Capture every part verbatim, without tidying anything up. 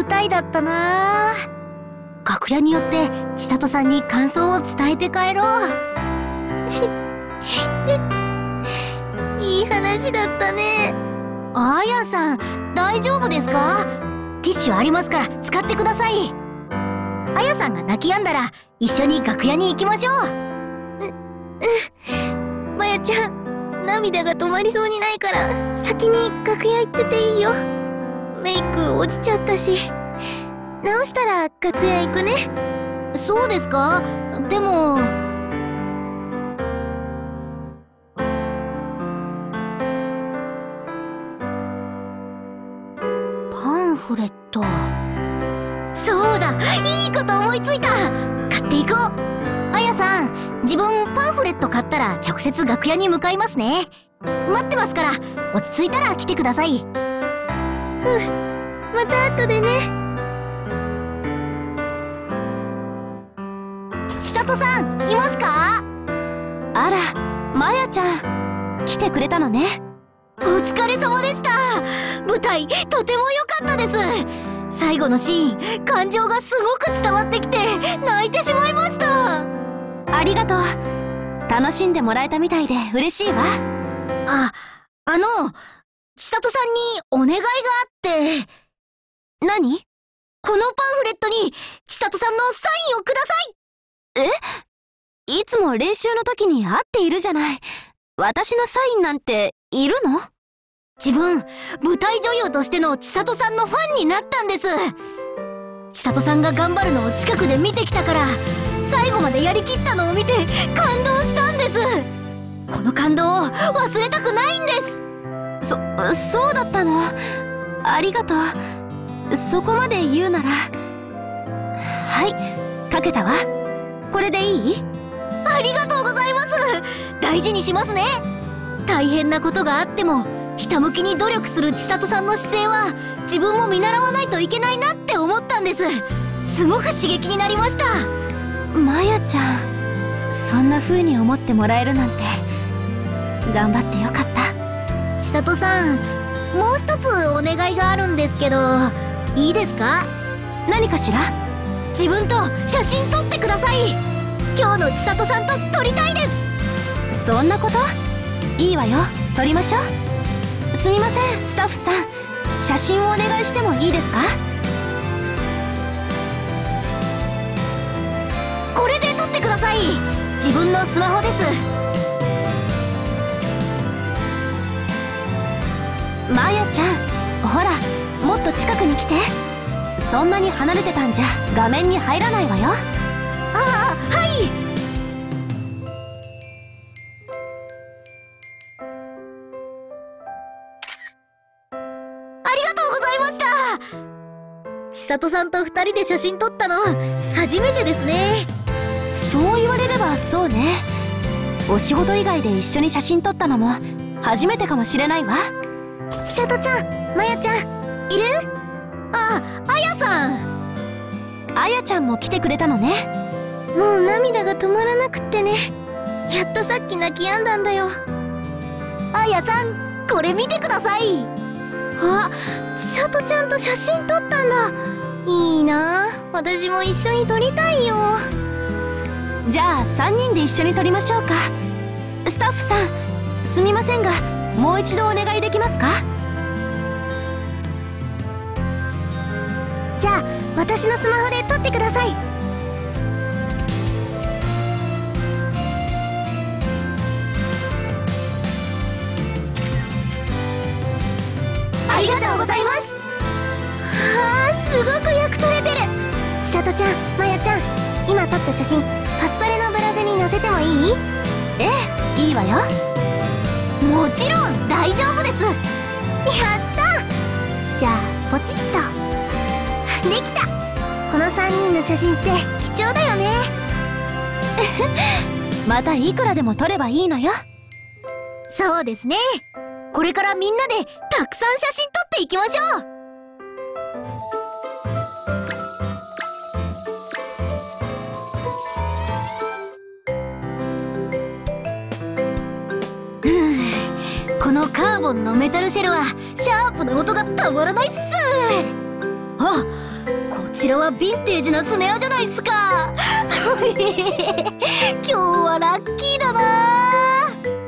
舞台だったな。楽屋によって千里さんに感想を伝えて帰ろう。 いい話だったね。 あやさん、大丈夫ですか？ティッシュありますから使ってください。あやさんが泣き止んだら一緒に楽屋に行きましょう。 う、うん。まやちゃん、涙が止まりそうにないから先に楽屋行ってていいよ。メイク落ちちゃったし、直したら楽屋行くね。 そうですか？でもパンフレット。そうだ、いいこと思いついた。買っていこう。あやさん、自分パンフレット買ったら直接楽屋に向かいますね。待ってますから、落ち着いたら来てください。 うん、また後でね。 千里さん、いますか？ あら、まやちゃん、来てくれたのね。 お疲れ様でした。舞台とても良かったです。最後のシーン、感情がすごく伝わってきて泣いてしまいました。 ありがとう。楽しんでもらえたみたいで嬉しいわ。 あ、あの、千里さんにお願いがあって。 何？ このパンフレットに千里さんのサインをください。 え？いつも練習の時に会っているじゃない。私のサインなんているの？ 自分、舞台女優としての千里さんのファンになったんです。千里さんが頑張るのを近くで見てきたから、最後までやりきったのを見て感動したんです。この感動を忘れたくないんです。 そ、そうだったの。ありがとう。そこまで言うなら。はい、書けたわ。これでいい？ ありがとうございます。大事にしますね。大変なことがあってもひたむきに努力する千里さんの姿勢は自分も見習わないといけないなって思ったんです。すごく刺激になりました。 まやちゃん、そんな風に思ってもらえるなんて頑張ってよかった。 千里さん、もう一つお願いがあるんですけど、いいですか？ 何かしら？ 自分と写真撮ってください。今日の千里さんと撮りたいです。 そんなこと？いいわよ、撮りましょう。すみません、スタッフさん、写真をお願いしてもいいですか？ これで撮ってください。自分のスマホです。 まやちゃん、ほら、もっと近くに来て。そんなに離れてたんじゃ画面に入らないわよ。 ああ、はい。ありがとうございました。千里さんと二人で写真撮ったの初めてですね。 そう言われればそうね。お仕事以外で一緒に写真撮ったのも初めてかもしれないわ。 千里ちゃん、まやちゃん、いる？ あ、あやさん。 あやちゃんも来てくれたのね。 もう涙が止まらなくってね。やっとさっき泣き止んだんだよ。 あやさん、これ見てください。 あ、千里ちゃんと写真撮ったんだ。いいな、私も一緒に撮りたいよ。 じゃあさんにんで一緒に撮りましょうか。スタッフさん、すみませんがもう一度お願いできますか？ じゃあ私のスマホで撮ってください。 ありがとうございます。 はあ、すごくよく撮れてる。千里ちゃん、まやちゃん、今撮った写真パスパレのブログに載せてもいい？ ええ、いいわよ。 もちろん大丈夫です。 やった。じゃあポチッと。できた。このさんにんの写真って貴重だよね。 またいくらでも撮ればいいのよ。 そうですね。これからみんなでたくさん写真撮っていきましょう。このカーボンのメタルシェルはシャープな音がたまらないっす。あ、 ちらはヴィンテージなスネアじゃないっすか。今日はラッキーだなあ。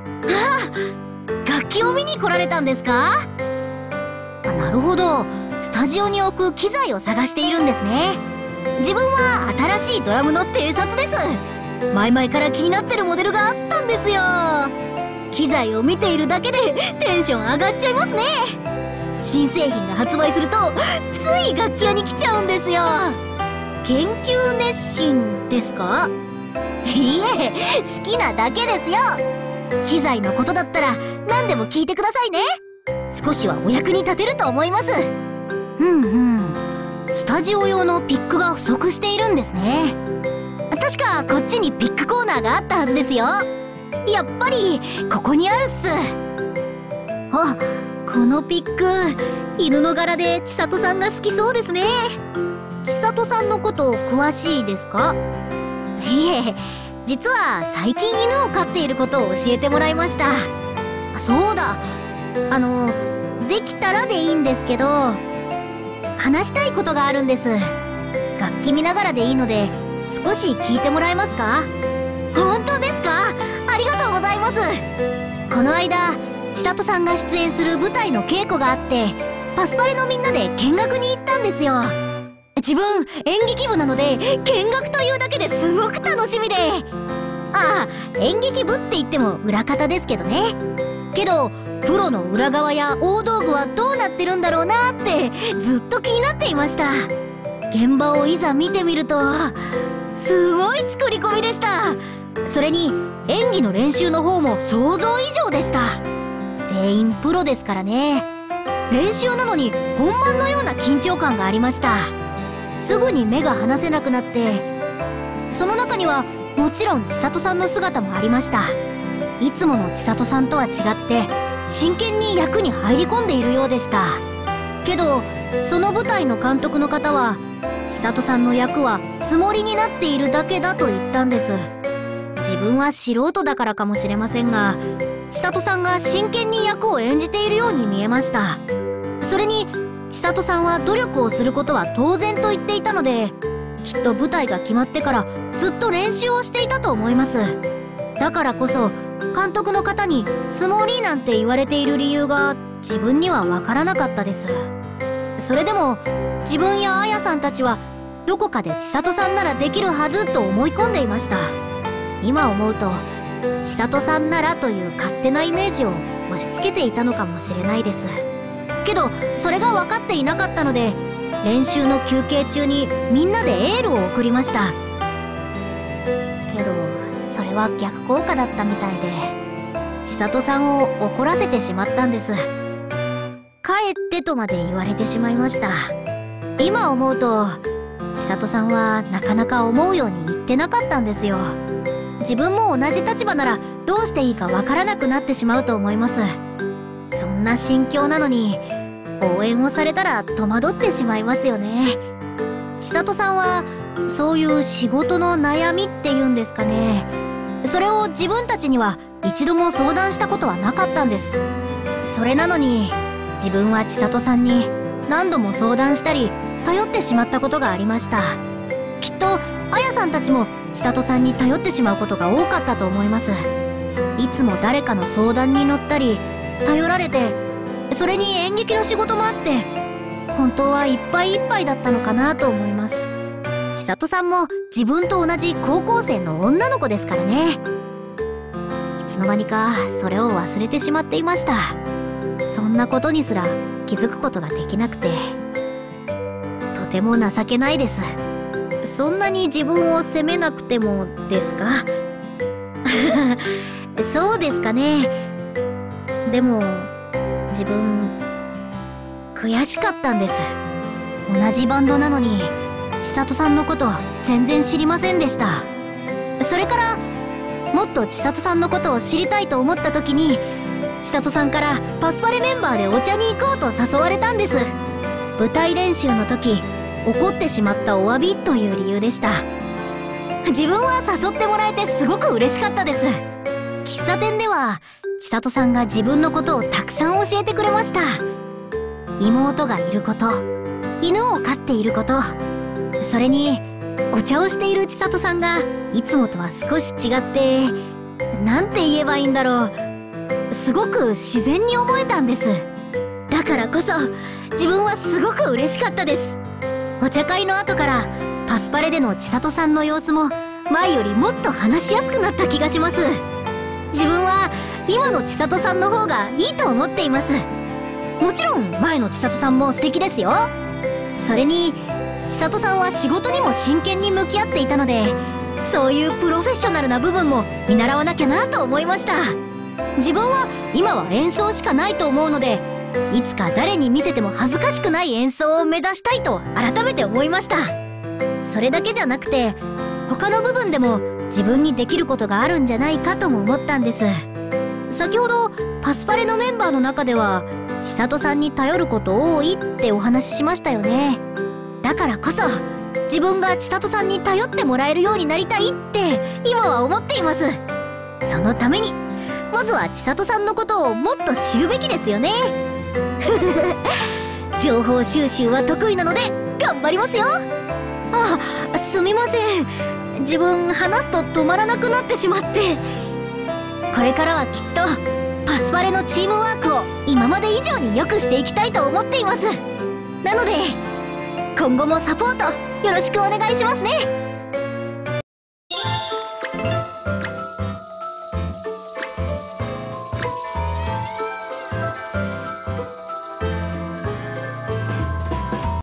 楽器を見に来られたんですか？あ、なるほど、スタジオに置く機材を探しているんですね。自分は新しいドラムの偵察です。前々から気になってるモデルがあったんですよ。機材を見ているだけでテンション上がっちゃいますね。新製品が発売するとつい楽器屋に来ちゃうんですよ。研究熱心ですか？いえ、好きなだけですよ。機材のことだったら何でも聞いてくださいね。少しはお役に立てると思います。うんうん、スタジオ用のピックが不足しているんですね。確かこっちにピックコーナーがあったはずですよ。やっぱりここにあるっす。あ、このピック、犬の柄で千里さんが好きそうですね。千里さんのこと詳しいですか？いえ、実は最近犬を飼っていることを教えてもらいました。そうだ、あのできたらでいいんですけど、話したいことがあるんです。楽器見ながらでいいので少し聞いてもらえますか？本当ですか？ありがとうございます。この間千里さんが出演する舞台の稽古があって、パスパレのみんなで見学に行ったんですよ。自分演劇部なので見学というだけですごく楽しみで。ああ、演劇部って言っても裏方ですけどね。けどプロの裏側や大道具はどうなってるんだろうなってずっと気になっていました。現場をいざ見てみるとすごい作り込みでした。それに演技の練習の方も想像以上でした。全員プロですからね。練習なのに本番のような緊張感がありました。すぐに目が離せなくなって、その中にはもちろん千里さんの姿もありました。いつもの千里さんとは違って真剣に役に入り込んでいるようでした。けどその舞台の監督の方は千里さんの役はつもりになっているだけだと言ったんです。自分は素人だからかもしれませんが、千里さんが真剣に役を演じているように見えました。それに千里さんは努力をすることは当然と言っていたので、きっと舞台が決まってからずっと練習をしていたと思います。だからこそ監督の方につもりなんて言われている理由が自分にはわからなかったです。それでも自分やあやさんたちはどこかで千里さんならできるはずと思い込んでいました。今思うと千里さんならという勝手なイメージを押し付けていたのかもしれないです。けどそれが分かっていなかったので、練習の休憩中にみんなでエールを送りました。けどそれは逆効果だったみたいで、千里さんを怒らせてしまったんです。帰ってとまで言われてしまいました。今思うと千里さんはなかなか思うように言ってなかったんですよ。自分も同じ立場ならどうしていいかわからなくなってしまうと思います。そんな心境なのに応援をされたら戸惑ってしまいますよね。千里さんはそういう仕事の悩みっていうんですかね、それを自分たちには一度も相談したことはなかったんです。それなのに自分は千里さんに何度も相談したり頼ってしまったことがありました。きっとあやさんたちも千里さんに頼ってしまうことが多かったと思います。いつも誰かの相談に乗ったり頼られて、それに演劇の仕事もあって本当はいっぱいいっぱいだったのかなと思います。千里さんも自分と同じ高校生の女の子ですからね。いつの間にかそれを忘れてしまっていました。そんなことにすら気づくことができなくてとても情けないです。そんなに自分を責めなくてもですか？そうですかね。でも自分悔しかったんです。同じバンドなのに千里さんのこと全然知りませんでした。それからもっと千里さんのことを知りたいと思った時に千里さんからパスパレメンバーでお茶に行こうと誘われたんです。舞台練習の時怒ってしまったお詫びという理由でした。自分は誘ってもらえてすごく嬉しかったです。喫茶店では千里さんが自分のことをたくさん教えてくれました。妹がいること、犬を飼っていること、 それにお茶をしている千里さんがいつもとは少し違って、なんて言えばいいんだろう、すごく自然に思えたんです。だからこそ自分はすごく嬉しかったです。お茶会の後からパスパレでの千里さんの様子も前よりもっと話しやすくなった気がします。自分は今の千里さんの方がいいと思っています。もちろん前の千里さんも素敵ですよ。それに千里さんは仕事にも真剣に向き合っていたので、そういうプロフェッショナルな部分も見習わなきゃなと思いました。自分は今は演奏しかないと思うので、いつか誰に見せても恥ずかしくない演奏を目指したいと改めて思いました。それだけじゃなくて他の部分でも自分にできることがあるんじゃないかとも思ったんです。先ほどパスパレのメンバーの中では千里さんに頼ること多いってお話ししましたよね。だからこそ自分が千里さんに頼ってもらえるようになりたいって今は思っています。そのためにまずは千里さんのことをもっと知るべきですよね。情報収集は得意なので頑張りますよ。あ、すみません。自分話すと止まらなくなってしまって。これからはきっとパスパレのチームワークを今まで以上に良くしていきたいと思っています。なので今後もサポートよろしくお願いしますね。